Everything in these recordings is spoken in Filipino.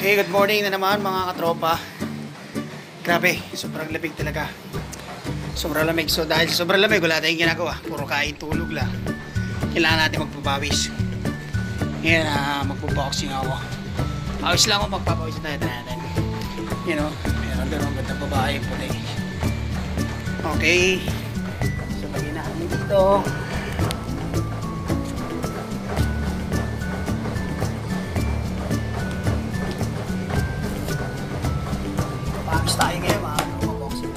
Okay, good morning na naman mga katropa. Grabe, sobrang lamig talaga. Sobrang lamig. So dahil sa sobrang lamig, wala tayong ginagawa. Puro kain, tulog lang. Kailangan natin magpapawis. Ngayon, magpo-boxing ako. Awis lang ako, magpapawis natin. You know, meron doon ang gandang babae puti. Okay. So lagyan natin dito. Pawis tayo ngayon, mga boxing.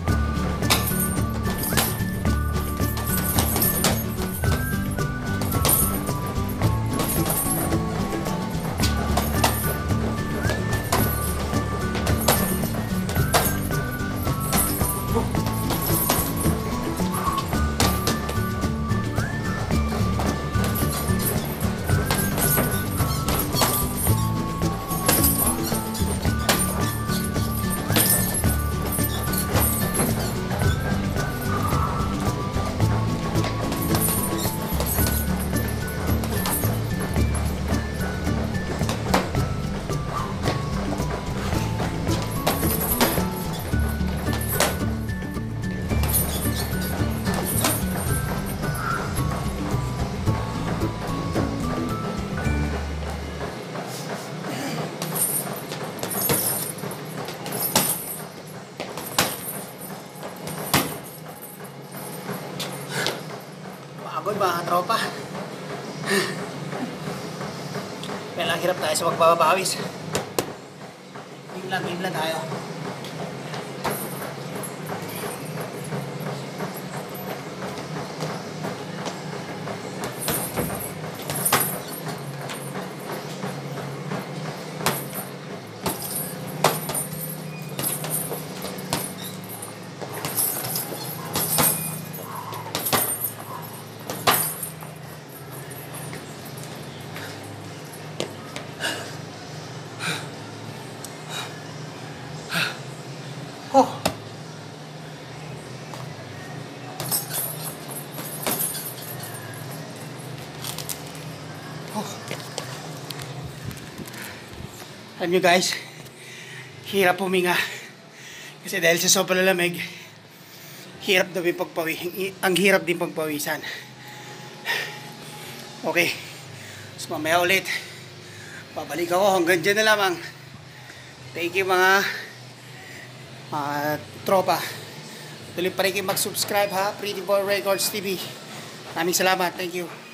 Pagod mga tropa. Kailangan hirap tayo sa magbabawis. Game lang tayo. Oh. Alam nyo guys, hirap huminga. Kasi dahil sa sobrang lamig, hirap daw yung ang hirap din pagpawisan. Okay, so mamaya ulit babalik ako, hanggang dyan na lamang. Thank you mga tropa. Tuloy pa rin kayo mag-subscribe ha, Prettyboy Records TV. Maraming salamat, thank you.